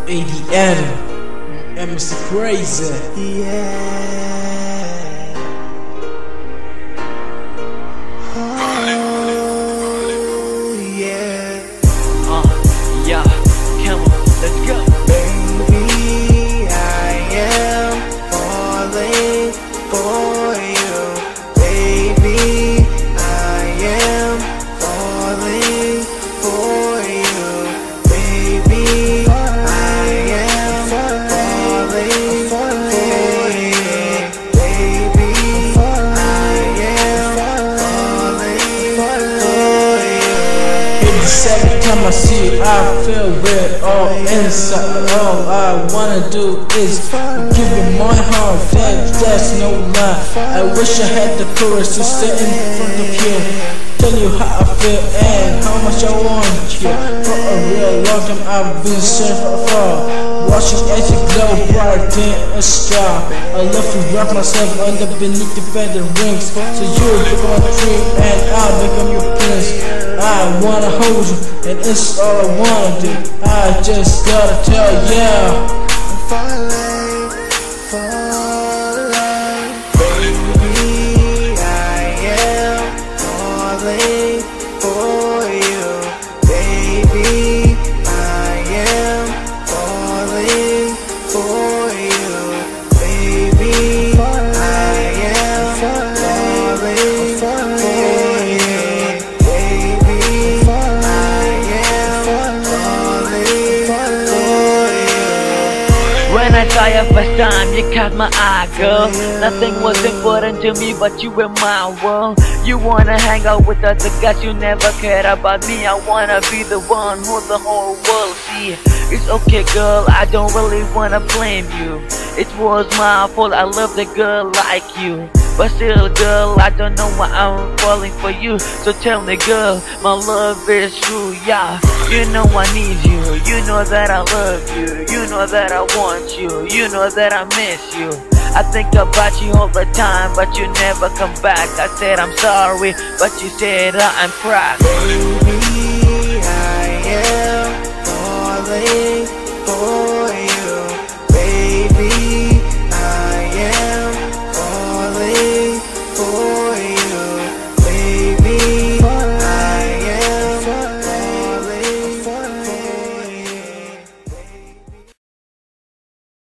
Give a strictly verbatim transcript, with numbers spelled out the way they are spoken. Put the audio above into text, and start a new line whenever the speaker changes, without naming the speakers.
A D M and Mister Crazy.
Yeah. Oh, yeah.
Uh, yeah. Come on, let's go.
Baby, I am falling for you. Baby, I am falling for you. Baby, I am falling for you. Baby, I am falling for you.
Every time I see you, I feel weird all inside. All I wanna do is give you my heart, that, that's no lie. I wish I had the courage to stand in front of you, tell you how I feel and how much I want you. For a real long time I've been searching for, watching as you glow brighter than a star. I love to wrap myself under beneath the feather rings, so you become my dream and I'll become your prince. I wanna hold you, and it's all I wanna do. I just gotta tell ya,
I'm falling, falling. Baby, I am falling for you. Baby, I am falling for you. Baby, I am falling for you. Baby, I am falling for you.
When I saw you first time, you caught my eye, girl. Nothing was important to me, but you were my world. You wanna hang out with other guys, you never cared about me. I wanna be the one who the whole world see. It's okay, girl, I don't really wanna blame you. It was my fault, I loved a girl like you. But still, girl, I don't know why I'm falling for you. So tell me, girl, my love is true, yeah. You know I need you, you know that I love you. You know that I want you, you know that I miss you. I think about you all the time, but you never come back. I said I'm sorry, but you said I'm cracked.
Baby, I am falling for